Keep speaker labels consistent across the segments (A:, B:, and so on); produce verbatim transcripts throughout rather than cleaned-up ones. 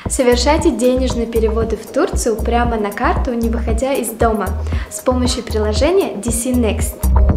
A: Совершайте денежные переводы в Турцию прямо на карту, не выходя из дома, с помощью приложения ди си Next.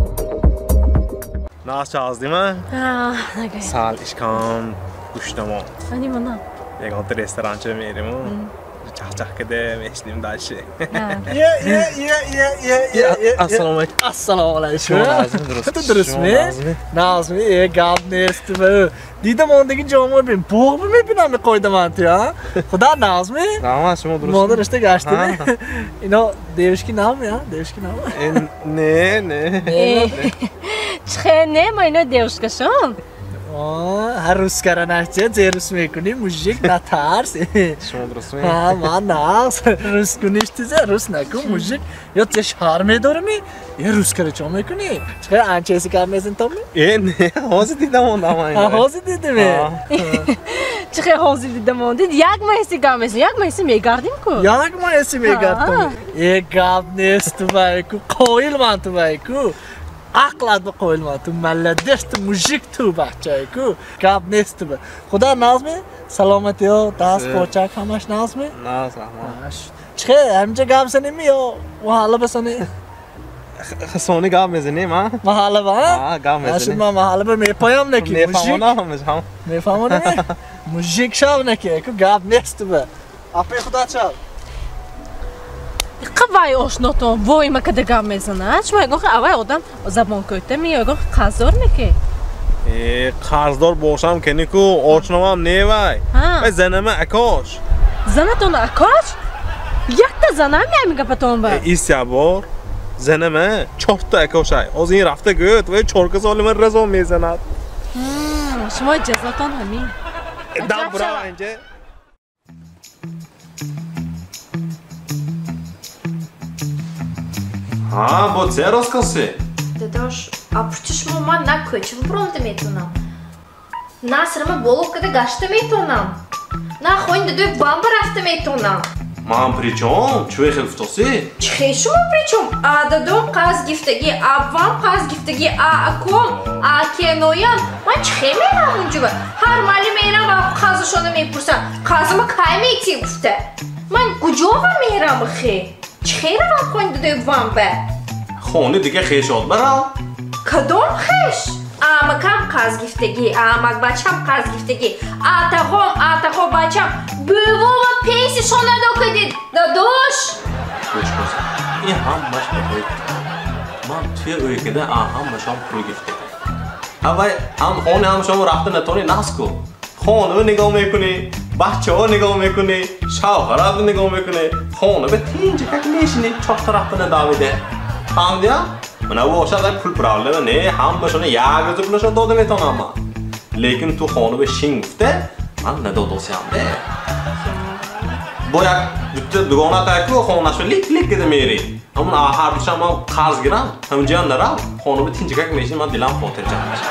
B: Naz çaldı değil mi?
C: Ha, ne
B: Sal işkan kuşlama.
C: Hani bana?
B: Yegantı restorançı merim o. Çak-çak kede meşlim daşı.
D: Ya ya ya ya ya ya.
B: Assalamu alaikum.
D: Assalamu alaikum.
B: Nazmi durust.
D: Tu durust mi? Nazmi e gap nest mi? Didem ondaki camı ben boğumu mu binamı koydum antı ya? Kuda Nazmi?
B: Tamam şuma durust.
D: Moda işte geçti mi? İno devşki nam ya, devşki nam.
B: Ne ne?
C: Çıkıyor ma ina devşka şam?
D: Her Ruskara nahçe zerus mekuni mujik na tars.
B: Şuma durust mi?
D: Ha man nas. Rus kuniştize Rus naku mujik. Ya teşhar me dormi? Ya Ruskara çom mekuni. Çıkıyor ançesi karmezin tam mı?
B: E ne? Hozi dedim onu ama.
D: Ha hozi dedi mi?
C: Çıkıyor hozi dedim onu dedi. Yakma hesi gamesin, yakma hesi me gardim ko.
D: Yakma hesi me gardim. E gap nestu bayku koyulman tu bayku. Aqlad qo'yilma tu malladest mujik tu bachayku gap nestu ba xudo nazmi salomat yo das pochak hamash nazmi
B: Naz rahmat
D: chhe hamja gap sanimi yo mahala basani
B: Soni gap mezini ma
D: mahala ba
B: ha gap mezini
D: ashma mahala ba me payam neki
B: ne famona hamiz ham
D: me famona mujik shav neki ku gap nestu ba ape xudo chav
C: Qavay oshnoton voy ma kada gamezana. Chma goh avay odam zabon koyte mi goh qazdor meki?
B: E qarzdor bo'lsam kerak-ku, ochnomam ne vay? Va zanama akosh.
C: Zanaton akosh? Yakta zanam nemi gapaton ba?
B: E isya bor. Zanama chorta akoshay. O'zing rafta go't va chorka soliman razon mezanat.
C: Hmm, shmo jazaton hami.
B: Da bravo anje. Ha, bo це розкази.
E: Дедош, а почему мама на коче промте метунам? На срама боломкада гашта метунам. На хойн дедо бамба рафта метунам.
B: Мам, при чём? Чё их втоси?
E: Чхе шума при чём? А дедом қаз гифтаги, а вам қаз гифтаги, а аком, а кеноян. Ман чхе мерам унҷува. Ҳар мали мерам ва қазашона мепурсам. Қазама кай мети гуфта? Ман куҷова мерам хе? چخیره вам خون دو وام به
B: خونه دیگه خیشات برام
E: کدوم خیش اما کم قاز گفتگی اما بچم قاز گفتگی آتاخوم آتاخو بچم بوو و پیسی شونه دو کدید دادوش
B: گوش کن این هم باش بخوید من توی ülkede هم باشم پول گفتگی اول هم خونه هم شما رفته نتونی ناس کو خونه رو نگاه میکنی بچه ها نگاه میکنی شوهرات رو نگاه میکنی خونه به تینجه که میشینی چهار طرف نداویده فهمیدی؟ من او باشد پول پرابلم نه هم باشونه یک روز پولشون داده میتونم من لیکن تو خونه به شین گفته من ندادوسیم ده باید bütün دوگانه تاکو خونهشو لیک لیک کده میری همون آخر بشم من قرض گیرم همونجا نرم خونه به تینجه که میشین من دیلم خاطر جمع میشه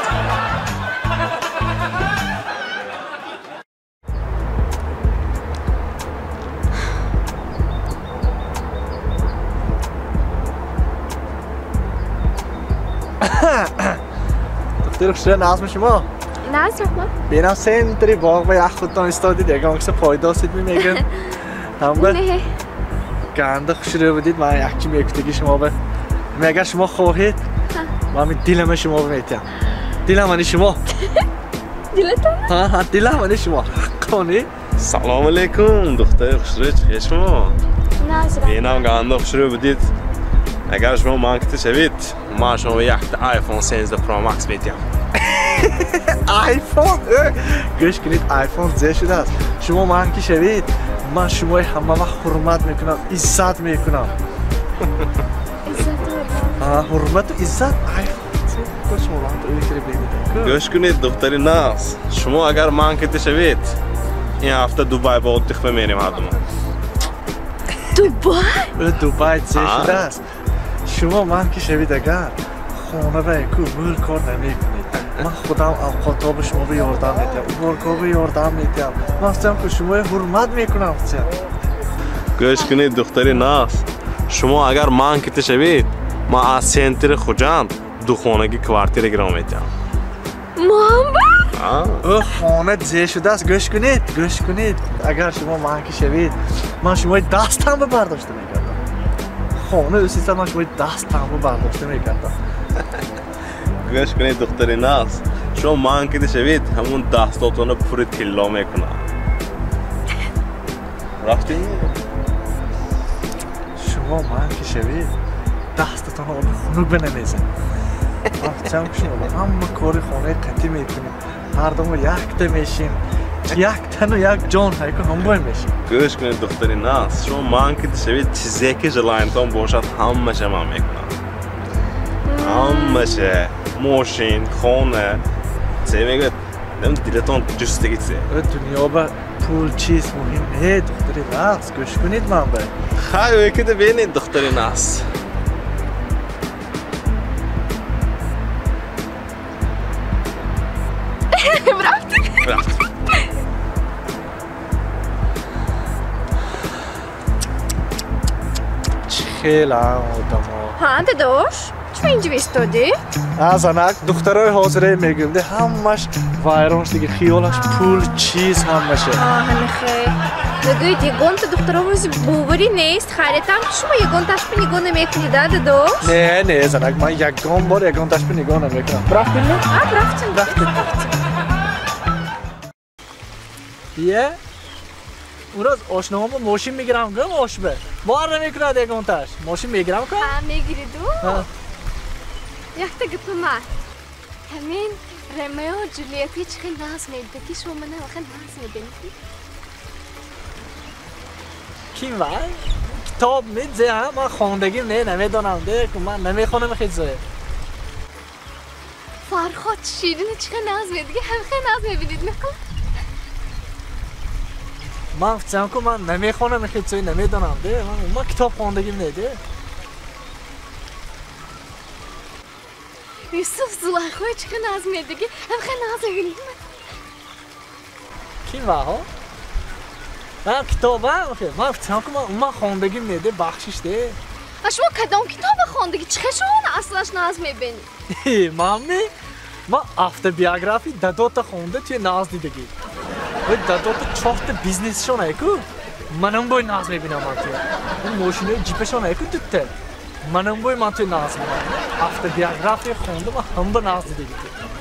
D: دکتر خوشی ناز شما
A: ناز رحمت
D: بینم سن داری باغ و یخ خودتان استادید یکم اکسا پایدا سید میگن همه
A: نه
D: گنده خوشی رو بدید من یکی میکتگی شما به میگه شما خواهید من می دیلم شما میتیم دیلم من شما
A: دیلتون؟
D: ها ها دیلم من شما کنی
B: سلام علیکم دختر خوشی چه شما
A: ناز رحمت
B: بینم گنده خوشی رو بدید اگر شما مانکت شوید ما شما یک آیفون سیزده پرو مکس میدیم
D: آیفون گوش کنید آیفون زیر شده است شما مانکی شوید من شما همه وقت حرمت میکنم عزت میکنم حرمت و عزت آیفون شما وقت اولی کری بینید
B: گوش کنید دختری ناز شما اگر مانکت شوید این هفته دوبای با اتخفه میریم هر دوما
C: دوبای؟
D: دوبای زیر شده است شما مانکی شوید اگر خونه و یکو مول کار نمیکنید من خودم اوقاتا به شما به یاردم میدیم اون به یاردم میدیم من اصلا که شما حرمت میکنم
B: گوش کنید دختری ناز شما اگر مانکت شوید ما از سنتر خوجند دو خانگی کوارتیر گرام میدیم
C: محمد
D: او خانه جه شده است گوش کنید گوش کنید اگر شما منکی شوید من شما دستم رو برداشته میکردم خانه اوسیسته من شما دستم رو برداشته میکردم
B: گوش کنید دختر ناز شما منکی شوید همون دستاتون رو پر تلا میکنم رفتی؟
D: شما منکی شوید دستتون رو خنک بنمیزن چم شما همه کاری خانه قطعی میکنیم هر دوم یک تا میشیم یک تن و یک جان هایی که همراه میشیم
B: گوش کنید دختری ناز شما منکی شوید چیزی که جلایتون باشد همه شما میکنم همه شه ماشین خانه چه میگوید نم دیلتون جستگی چه
D: دنیا با پول چیز مهم نه دختری ناز گوش کنید من باید
B: خواهی که ده بینید دختری ناز
A: Правда?
D: خیلی هم آدم ها
E: ها داداش چرا اینجا ایستادی؟
D: از انک دخترای حاضره میگم ده همش وایرانش دیگه خیالش پول چیز همشه
E: آه همه خیلی نگوید یگان تا دختراموزی بوبری نیست خریدم که شما یگان تاش به نگاه نمیکنید داداش؟
D: نه نه زنک من یکان بار یگان تاش به نگاه نمیکنم برفتیم نه؟
E: آه برفتیم
D: برفتیم بیه اون روز آشناها با ماشین میگیرم گم آشبه بار نمیکنه یگان تاش ماشین میگیرم که؟
A: ها میگیری دو؟
D: ها
A: یک تا گفتم من همین رمیو و جولیتی چه خیلی ناز میده که شما منه خیلی ناز میدونی
D: کیم وای؟ کتاب میدزه ها من خواندگیم نه نمیدانم ده که من نمیخونم خیلی زه
A: فرخات شیرین چه خیلی ناز میده که هم خیلی ناز میبینید نکن
D: من فتیم که من نمیخونم خیلی زه نمیدانم ده من, من کتاب خواندگیم نه ده
A: یوسف زلیخای چه خیلی ناز میده که هم خیلی ناز میبینید
D: کیم وای ها؟ من کتاب هم خیلی من فتیم که من, من خواندگیم نه ده بخشش ده
A: شما کدام کتاب خواندگی چه شما اصلاش ناز میبینید
D: مامی ما افته بیوگرافی دادو تا خونده توی ناز دیدگی و دادو تا چهار بیزنس شون ایکو منم باید ناز میبینم من توی اون ماشینه جیپشون ایکو دوته منم باید من توی ناز میبینم افته بیوگرافی خونده من هم با ناز دیدگی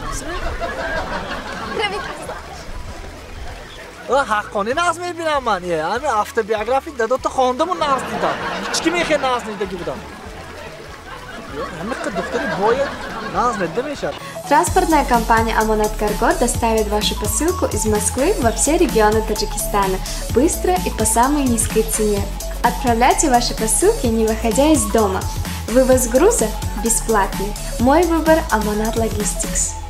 D: توی حقانی ناز میبینم من یه همه افته بیوگرافی دادو تا خونده من ناز دیدم هیچ کی میخواه ناز دیدگی بودم همه که دختری باید ناز ندده میشه.
A: Транспортная компания «Амонат Карго» доставит вашу посылку из Москвы во все регионы Таджикистана быстро и по самой низкой цене. Отправляйте ваши посылки, не выходя из дома. Вывоз груза бесплатный. Мой выбор – «Амонат Логистикс».